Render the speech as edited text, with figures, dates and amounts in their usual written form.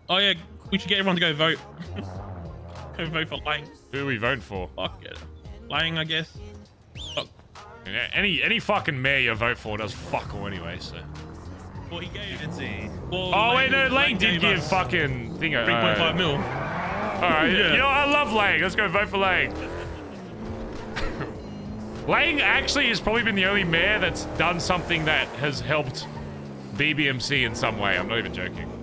Oh yeah, we should get everyone to go vote. Go vote for Lang. Who are we voting for? Fuck it. Lang, I guess. Fuck. Yeah, any fucking mayor you vote for does fuck all anyway, so. Well, he gave it. Well, oh wait, no, Lang did give fucking thing. 3.5 mil. Alright, yeah. You know, I love Lang. Let's go vote for Lang. Lang actually has probably been the only mayor that's done something that has helped BBMC in some way. I'm not even joking.